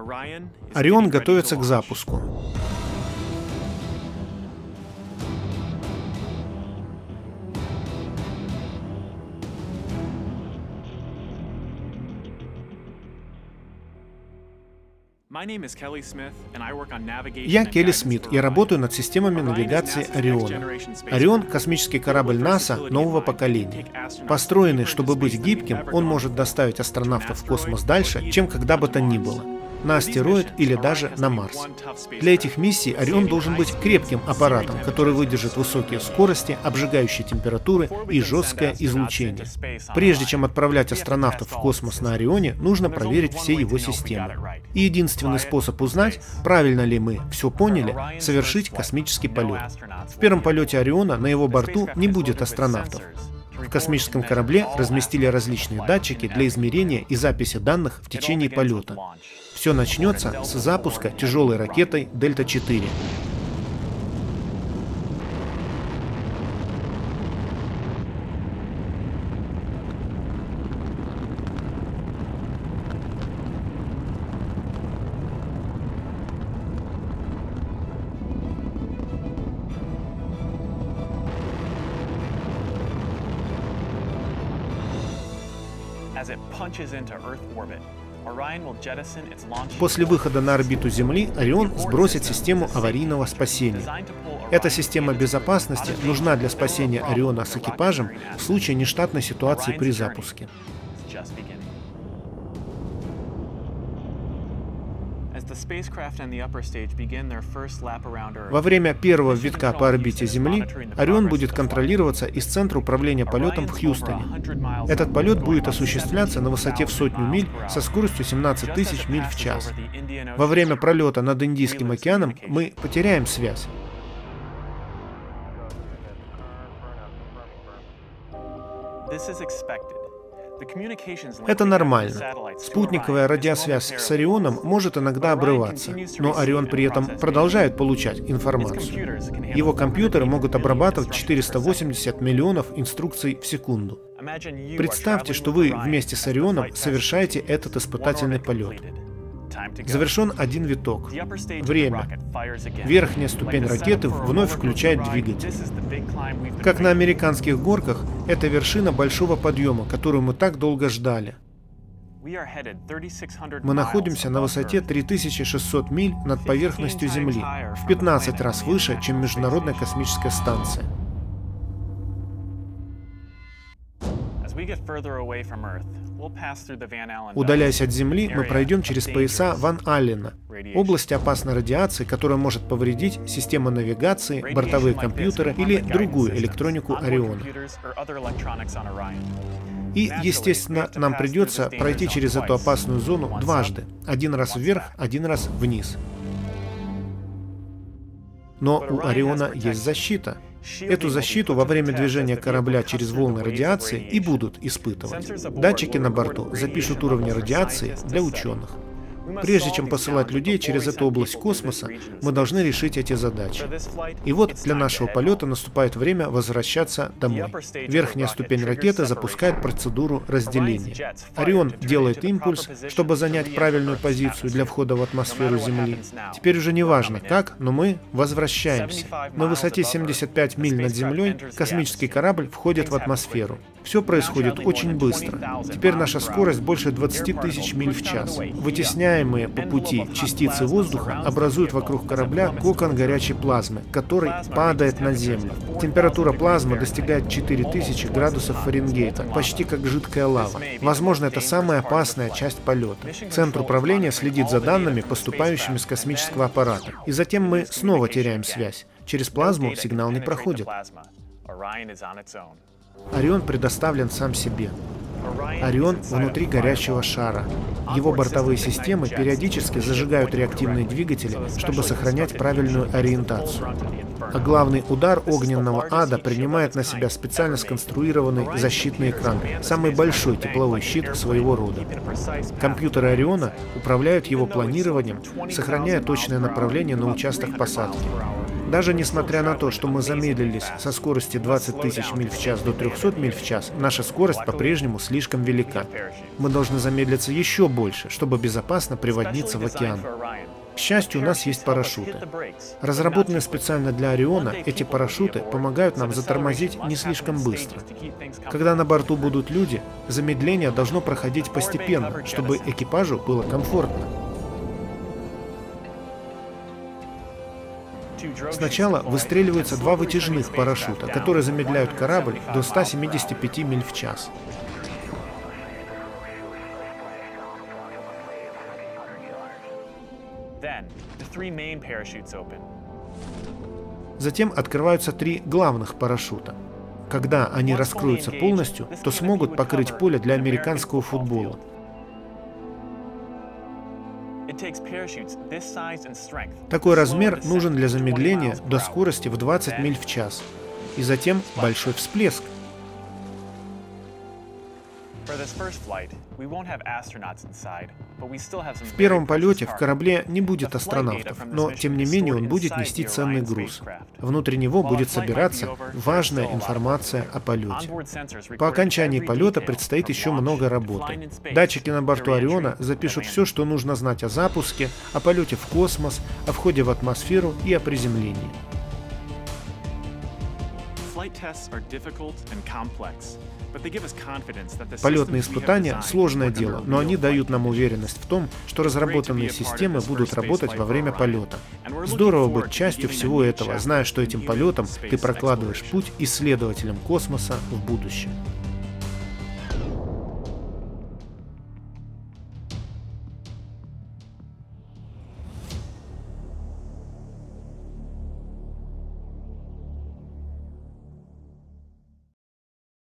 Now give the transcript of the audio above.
Орион готовится к запуску. Я Келли Смит, и работаю над системами навигации Ориона. Орион — космический корабль НАСА нового поколения. Построенный, чтобы быть гибким, он может доставить астронавтов в космос дальше, чем когда бы то ни было. На астероид или даже на Марс. Для этих миссий Орион должен быть крепким аппаратом, который выдержит высокие скорости, обжигающие температуры и жесткое излучение. Прежде чем отправлять астронавтов в космос на Орионе, нужно проверить все его системы. И единственный способ узнать, правильно ли мы все поняли, совершить космический полет. В первом полете Ориона на его борту не будет астронавтов. В космическом корабле разместили различные датчики для измерения и записи данных в течение полета. Все начнется с запуска тяжелой ракетой Дельта-4. После выхода на орбиту Земли Орион сбросит систему аварийного спасения. Эта система безопасности нужна для спасения Ориона с экипажем в случае нештатной ситуации при запуске. Во время первого витка по орбите Земли Орион будет контролироваться из Центра управления полетом в Хьюстоне. Этот полет будет осуществляться на высоте в 100 миль со скоростью 17 тысяч миль в час. Во время пролета над Индийским океаном мы потеряем связь. Это нормально. Спутниковая радиосвязь с Орионом может иногда обрываться, но Орион при этом продолжает получать информацию. Его компьютеры могут обрабатывать 480 миллионов инструкций в секунду. Представьте, что вы вместе с Орионом совершаете этот испытательный полет. Завершен один виток. Время. Верхняя ступень ракеты вновь включает двигатель. Как на американских горках, это вершина большого подъема, которую мы так долго ждали. Мы находимся на высоте 3600 миль над поверхностью Земли, в 15 раз выше, чем Международная космическая станция. Удаляясь от Земли, мы пройдем через пояса Ван Аллена, область опасной радиации, которая может повредить систему навигации, бортовые компьютеры или другую электронику Ориона. И, естественно, нам придется пройти через эту опасную зону дважды, один раз вверх, один раз вниз. Но у Ориона есть защита. Эту защиту во время движения корабля через волны радиации и будут испытывать. Датчики на борту запишут уровни радиации для ученых. Прежде чем посылать людей через эту область космоса, мы должны решить эти задачи. И вот для нашего полета наступает время возвращаться домой. Верхняя ступень ракеты запускает процедуру разделения. Орион делает импульс, чтобы занять правильную позицию для входа в атмосферу Земли. Теперь уже не важно как, но мы возвращаемся. На высоте 75 миль над Землей космический корабль входит в атмосферу. Все происходит очень быстро. Теперь наша скорость больше 20 тысяч миль в час. Вытесняемые по пути частицы воздуха образуют вокруг корабля кокон горячей плазмы, который падает на Землю. Температура плазмы достигает 4000 градусов Фаренгейта, почти как жидкая лава. Возможно, это самая опасная часть полета. Центр управления следит за данными, поступающими с космического аппарата. И затем мы снова теряем связь. Через плазму сигнал не проходит. Орион предоставлен сам себе. Орион внутри горящего шара. Его бортовые системы периодически зажигают реактивные двигатели, чтобы сохранять правильную ориентацию. А главный удар огненного ада принимает на себя специально сконструированный защитный экран, самый большой тепловой щит своего рода. Компьютеры Ориона управляют его планированием, сохраняя точное направление на участок посадки. Даже несмотря на то, что мы замедлились со скорости 20 тысяч миль в час до 300 миль в час, наша скорость по-прежнему слишком велика. Мы должны замедлиться еще больше, чтобы безопасно приводниться в океан. К счастью, у нас есть парашюты. Разработанные специально для Ориона, эти парашюты помогают нам затормозить не слишком быстро. Когда на борту будут люди, замедление должно проходить постепенно, чтобы экипажу было комфортно. Сначала выстреливаются два вытяжных парашюта, которые замедляют корабль до 175 миль в час. Затем открываются три главных парашюта. Когда они раскроются полностью, то смогут покрыть поле для американского футбола. Такой размер нужен для замедления до скорости в 20 миль в час. И затем большой всплеск. В первом полете в корабле не будет астронавтов, но тем не менее он будет нести ценный груз. Внутри него будет собираться важная информация о полете. По окончании полета предстоит еще много работы. Датчики на борту Ориона запишут все, что нужно знать о запуске, о полете в космос, о входе в атмосферу и о приземлении. Полетные испытания – сложное дело, но они дают нам уверенность в том, что разработанные системы будут работать во время полета. Здорово быть частью всего этого, зная, что этим полетом ты прокладываешь путь исследователям космоса в будущее.